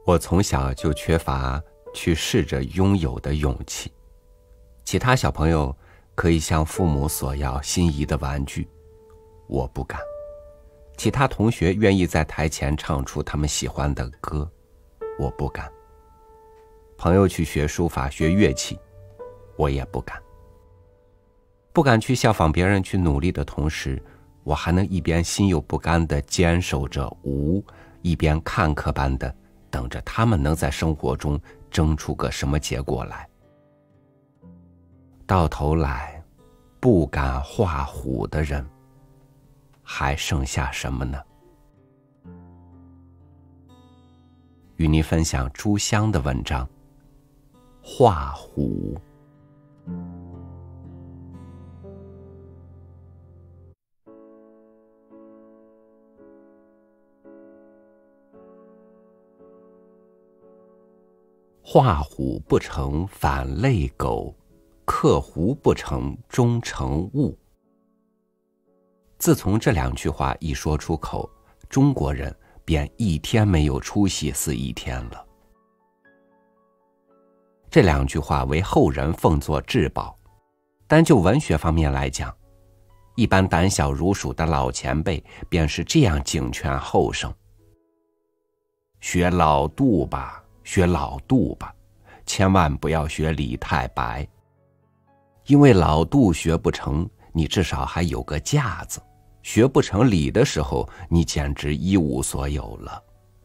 我从小就缺乏去试着拥有的勇气。其他小朋友可以向父母索要心仪的玩具，我不敢。其他同学愿意在台前唱出他们喜欢的歌，我不敢。朋友去学书法学乐器，我也不敢。不敢去效仿别人去努力的同时，我还能一边心有不甘地坚守着无，一边看客般的等着他们能在生活中争出个什么结果来。到头来，不敢画虎的人还剩下什么呢？与您分享朱湘的文章《画虎》。画虎不成反类狗，刻狐不成终成物。自从这两句话一说出口，中国人便一天没有出息似一天了。这两句话为后人奉作至宝，单就文学方面来讲，一般胆小如鼠的老前辈便是这样警劝后生：学老杜吧，学老杜吧，千万不要学李太白，因为老杜学不成，你至少还有个架子；学不成李的时候，你简直一无所有了。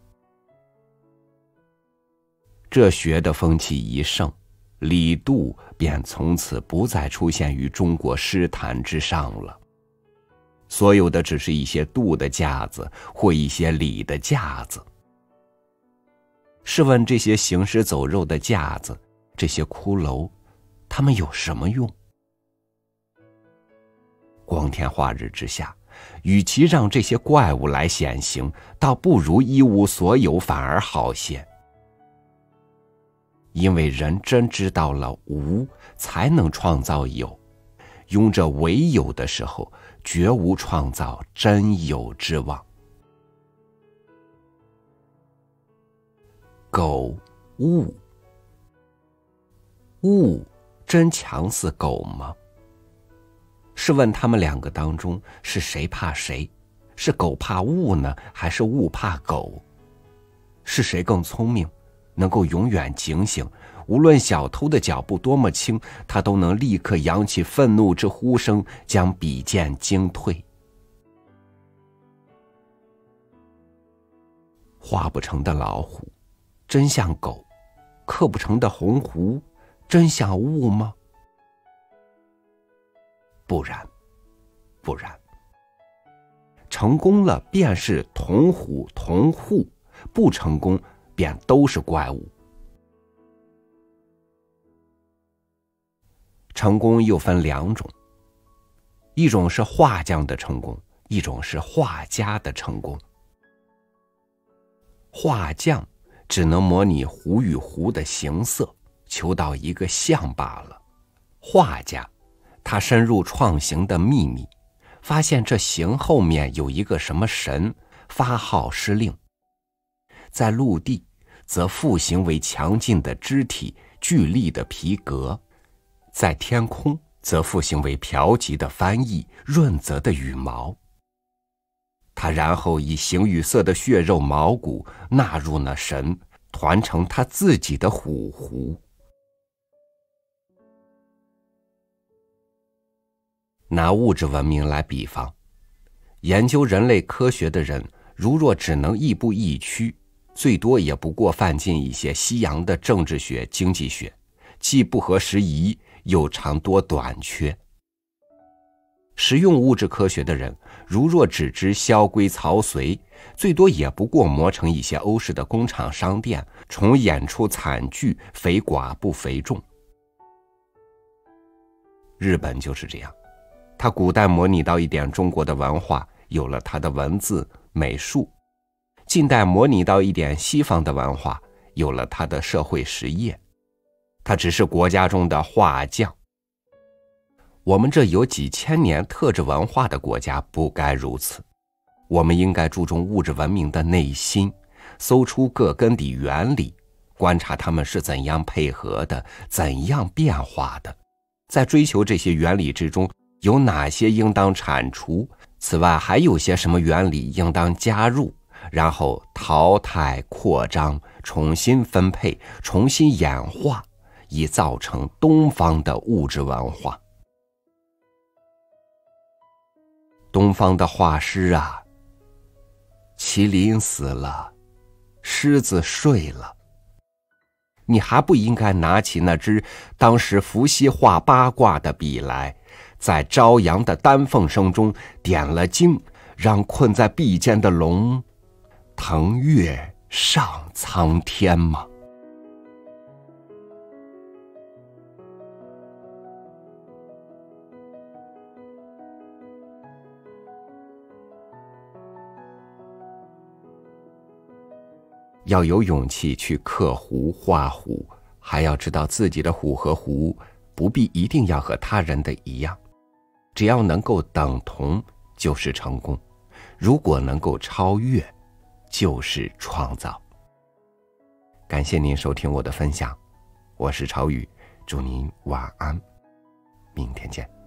这学的风气一盛，李杜便从此不再出现于中国诗坛之上了。所有的只是一些杜的架子，或一些李的架子。试问这些行尸走肉的架子，这些骷髅，他们有什么用？光天化日之下，与其让这些怪物来显形，倒不如一无所有反而好些。因为人真知道了无，才能创造有。拥着唯有的时候，绝无创造真有之望。狗、物，物真强似狗吗？试问他们两个当中，是谁怕谁？是狗怕物呢，还是物怕狗？是谁更聪明，能够永远警醒？无论小偷的脚步多么轻，他都能立刻扬起愤怒之呼声，将笔剑惊退。画不成的老虎真像狗，刻不成的红狐真像物吗？不然，不然。成功了便是同虎同户，不成功便都是怪物。成功又分两种，一种是画匠的成功，一种是画家的成功。画匠只能模拟狐与狐的形色，求到一个像罢了。画家，他深入创形的秘密，发现这形后面有一个什么神，发号施令。在陆地，则复形为强劲的肢体，巨力的皮革；在天空，则复形为飘急的帆翼，润泽的羽毛。他然后以形与色的血肉毛骨纳入那神，团成他自己的虎狐。拿物质文明来比方，研究人类科学的人，如若只能亦步亦趋，最多也不过犯进一些西洋的政治学、经济学，既不合时宜，又常多短缺。实用物质科学的人，如若只知萧规曹随，最多也不过磨成一些欧式的工厂商店，重演出惨剧，肥寡不肥众。日本就是这样，他古代模拟到一点中国的文化，有了他的文字美术；近代模拟到一点西方的文化，有了他的社会实业。他只是国家中的画匠。我们这有几千年特质文化的国家不该如此，我们应该注重物质文明的内心， 搜出各根的原理，观察它们是怎样配合的，怎样变化的，在追求这些原理之中，有哪些应当铲除，此外还有些什么原理应当加入，然后淘汰扩张，重新分配，重新演化，以造成东方的物质文化。东方的画师啊，麒麟死了，狮子睡了，你还不应该拿起那支当时伏羲画八卦的笔来，在朝阳的丹凤声中点了睛，让困在壁间的龙腾跃上苍天吗？要有勇气去刻壶画壶，还要知道自己的壶和壶不必一定要和他人的一样，只要能够等同就是成功，如果能够超越就是创造。感谢您收听我的分享，我是超宇，祝您晚安，明天见。